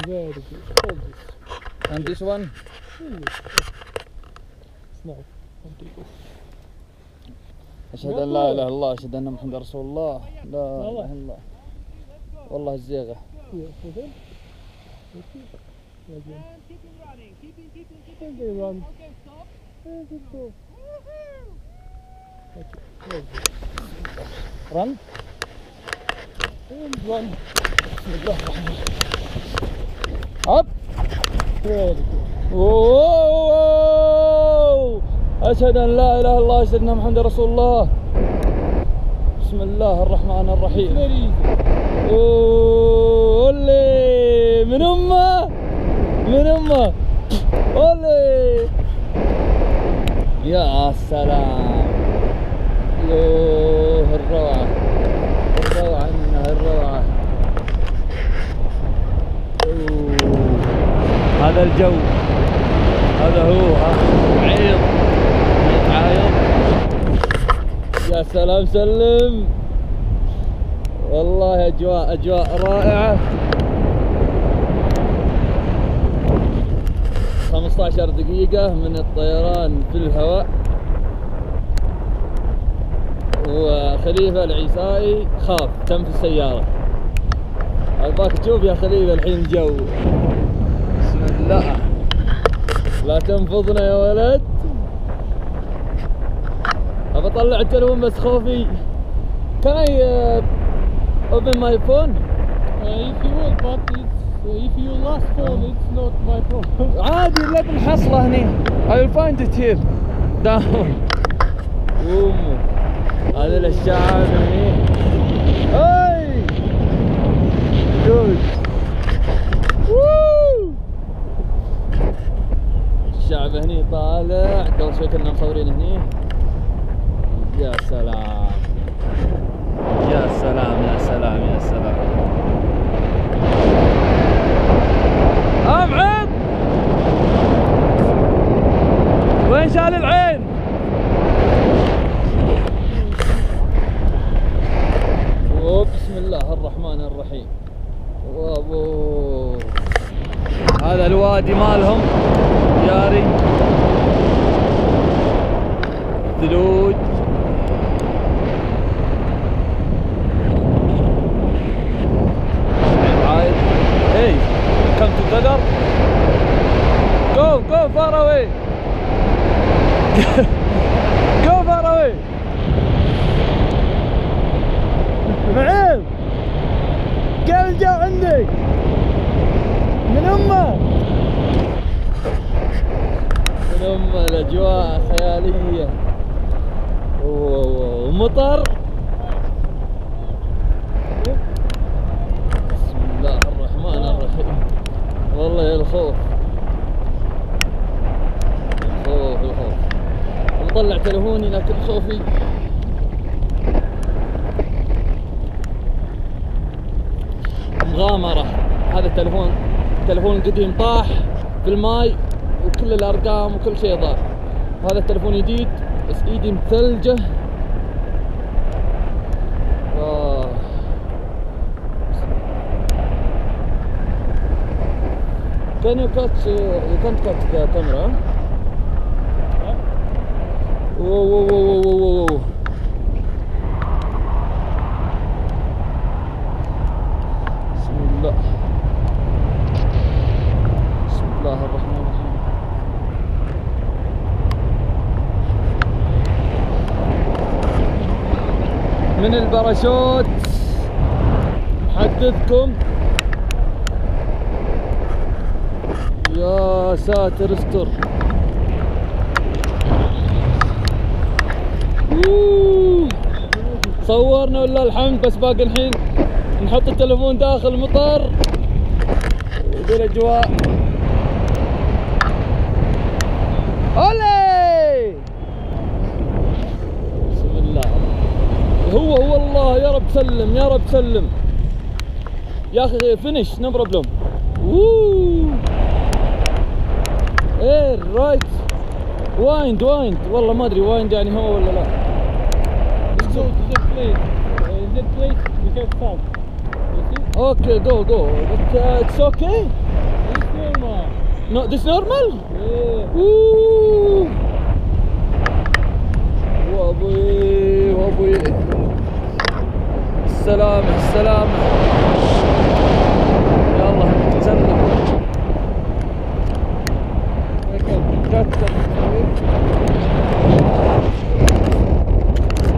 Very good. Hold this. And this one? Small. Don't take it. أشهد أن لا إله إلا الله أشهد أن محمد رسول الله لا إله إلا الله. والله الزيغة. Yeah, okay. Okay. Again. And they run. And they go. Okay. Very good. Run. And run. Up. Very good. أوه. أشهد أن لا إله إلا الله أشهد أن محمد رسول الله. بسم الله الرحمن الرحيم. Very easy. أولي من أمه من أمه أولي يا سلام. يوه الروعة الروعة إنها الروعة. هذا الجو هذا هو عيض عايض. يا سلام سلم والله أجواء رائعة. 15 دقيقة من الطيران في الهواء. وخليفة العيسائي خاف تم في السيارة. أباك تشوف يا خليفة الحين الجو. بسم الله لا تنفضنا يا ولد. أبى أطلع التلفون بس خوفي. Can I open my phone? If you will, but if you lost phone, it's not my problem. عادي لا بنحصله هني. I will find it here. down. هذا الشعب هني. هاي. Good. الشعب هني طالع. قبل شوي كنا مصورين هني. يا سلام يا سلام يا سلام يا سلام. أبعد. وين شال العين؟ بسم الله الرحمن الرحيم. وابو هذا الوادي مالهم ياري ثلوج. Hey, come together. Go far away. Go far away. معين قال جاء عندك من أمه الأجواء خيالية. ومطر. بسم الله الرحمن الرحيم. والله يا الخوف الخوف. بطلع تلفوني لكن خوفي. مغامرة. هذا التلفون القديم طاح في الماي وكل الأرقام وكل شيء ضاع. هذا التلفون جديد بس ايدي مثلجة. Can you catch? You can't catch the camera. Whoa. بسم الله الرحمن الرحيم. من الباراشوت محدثكم. يا ساتر استر. صورنا ولله الحمد. بس باقي الحين نحط التلفون داخل مطر بالاجواء. اولي بسم الله. هو الله يا رب سلم يا رب سلم يا اخي. فينيش نو بروبلم. ايه رايت. وايند والله ما ادري وايند يعني هو ولا لا. Go to that place. In that place we can stop. You see? Okay, go. But it's okay. No, this normal? Yeah. Ooh. وابوي وابوي. السلامة السلامة. يلا نتسلم. كتر.